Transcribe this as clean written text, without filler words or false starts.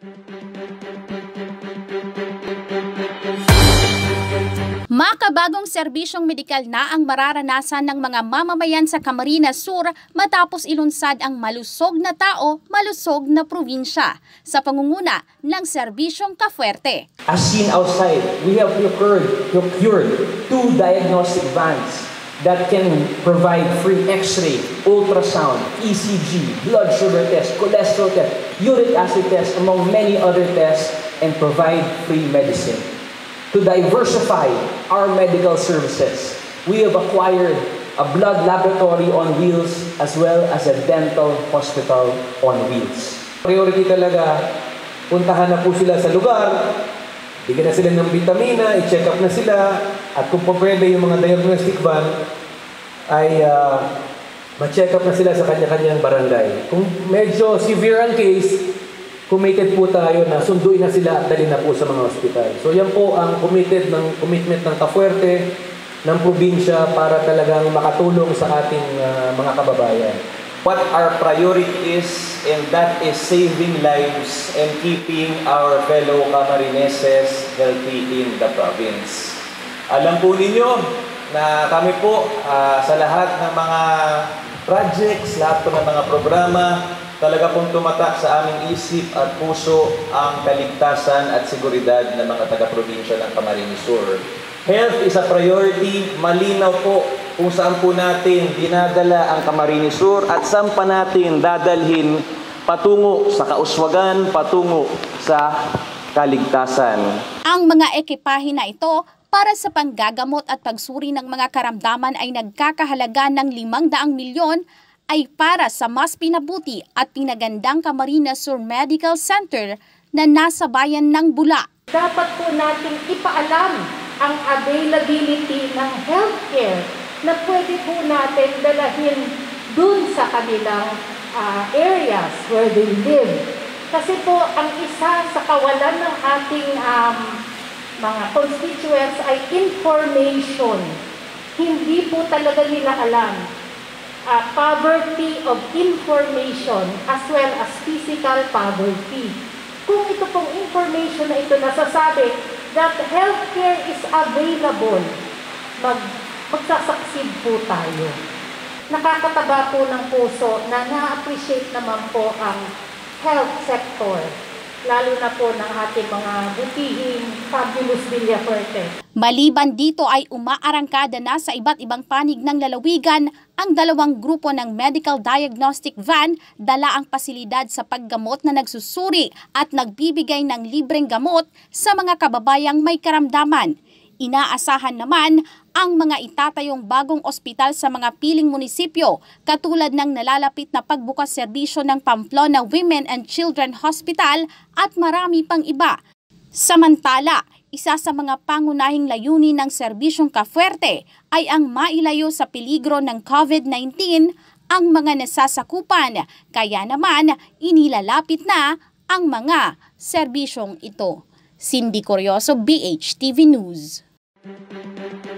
Makabagong serbisyong medikal na ang mararanasan ng mga mamamayan sa Camarines Sur matapos ilunsad ang Malusog na Tao, Malusog na Probinsya sa pangunguna ng Serbisyong Ka-Fuerte. As seen outside, we have procured 2 diagnostic vans that can provide free X-ray, ultrasound, ECG, blood sugar test, cholesterol test, uric acid test, among many other tests, and provide free medicine. To diversify our medical services, we have acquired a blood laboratory on wheels as well as a dental hospital on wheels. Priority talaga, puntahan na po sila sa lugar, bigyan na sila ng vitamina, i-check up na sila, at kung pwede yung mga diagnostic van, ay ma-check up na sila sa kanya-kanyang barangay. Kung medyo severe ang case, committed po tayo na sunduin na sila at dalhin na po sa mga ospital. So yan po ang commitment ng Ka-Fuerte, ng probinsya para talagang makatulong sa ating mga kababayan. What our priority is, and that is saving lives and keeping our fellow Camarineses healthy in the province. Alam po ninyo na kami po sa lahat ng mga projects, lahat po ng mga programa, talaga pong tumatak sa aming isip at puso ang kaligtasan at seguridad ng mga taga-probinsya ng Camarines Sur. Health is a priority, malinaw po kung saan po natin dinadala ang Camarines Sur at saan pa natin dadalhin patungo sa kauswagan, patungo sa kaligtasan. Ang mga ekipahe na ito para sa panggagamot at pagsuri ng mga karamdaman ay nagkakahalaga ng 500 milyon ay para sa mas pinabuti at pinagandang Camarines Sur Medical Center na nasa bayan ng Bula. Dapat po nating ipaalam ang availability ng healthcare na pwede po natin dalahin dun sa kanilang areas where they live. Kasi po ang isa sa kawalan ng ating mga constituents ay information. Hindi po talaga nila alam. Poverty of information as well as physical poverty. Kung ito pong information na ito nasasabi that healthcare is available, magsasucceed po tayo. Nakakataba po ng puso na na-appreciate naman po ang health sector, lalo na po ng ating mga butihing fabulous Villafuerte. Maliban dito ay umaarangkada na sa iba't ibang panig ng lalawigan ang 2 grupo ng medical diagnostic van, dala ang pasilidad sa paggamot na nagsusuri at nagbibigay ng libreng gamot sa mga kababayang may karamdaman. Inaasahan naman ang mga itatayong bagong ospital sa mga piling munisipyo katulad ng nalalapit na pagbukas serbisyo ng Pamplona Women and Children Hospital at marami pang iba. Samantala, isa sa mga pangunahing layunin ng Serbisyong Ka-Fuerte ay ang mailayo sa peligro ng COVID-19 ang mga nasasakupan, kaya naman inilalapit na ang mga serbisyong ito. Cindy Corioso, BHTV News.